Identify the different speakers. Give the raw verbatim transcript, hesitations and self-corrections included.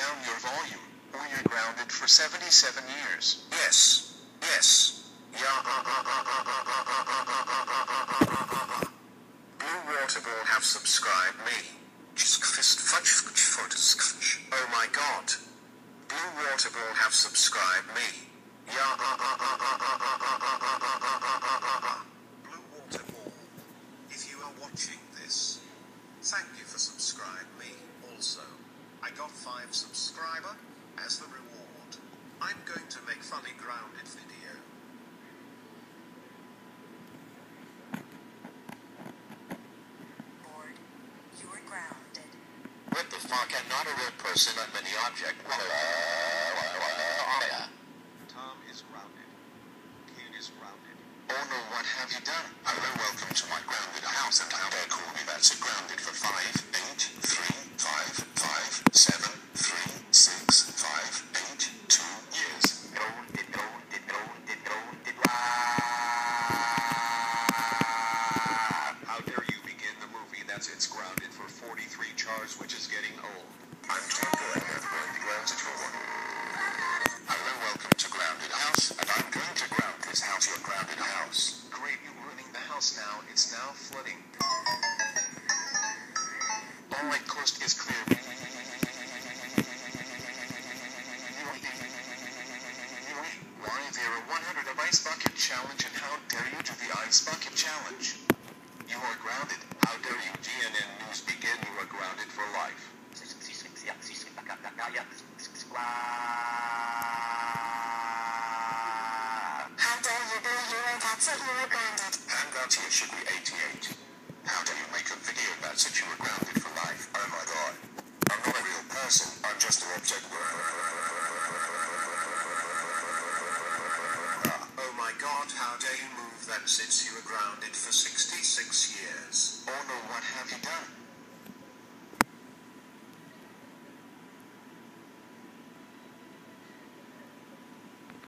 Speaker 1: down your volume, or you're grounded for seventy-seven years.
Speaker 2: Yes. Yes. Yeah. Uh, uh, uh, uh, uh, uh, uh, uh, uh, uh, uh, uh, uh. Blue Waterball have subscribed me. Oh my god. Blue Waterball have subscribed me. Yeah. Uh, uh, uh, uh, uh, uh, uh, uh, uh, uh, uh, uh, uh. Blue Waterball, if you are watching this, thank you for subscribing me. Also, I got five subscriber as the reward. I'm going to make funny grounded video.
Speaker 3: Board. You are grounded.
Speaker 2: What the fuck? I'm not a real person. I'm any object.
Speaker 1: Tom is grounded. Kane is grounded.
Speaker 2: Oh no, what have you done? Hello, welcome to my grounded house, and how dare call me that's a grounded for five, eight, three, five, five, seven, three, six, five, eight, two years. Grounded, grounded, grounded, grounded.
Speaker 1: How dare you begin the movie that's it's grounded for forty-three chars, which is getting old.
Speaker 2: I'm Tom Galena, going to grounded for one. Hello, welcome to Grounded House, and I'm going to ground this house, your grounded house.
Speaker 1: Great, you're ruining the house now. It's now flooding. All my coast is clear. Why, there are one hundred of Ice Bucket Challenge, and how dare you do the Ice Bucket Challenge? You are grounded. How dare you? G N N News begin. You are grounded for life.
Speaker 3: How dare you be a hero? That's it. You are grounded.
Speaker 2: And that here should be eighty-eight. How dare you make a video about such you were grounded for life? Oh my god. I'm not a real person. I'm just an object. Oh my god, how dare you move that sits you were grounded for sixty-six years.
Speaker 1: Oh no, what have you done?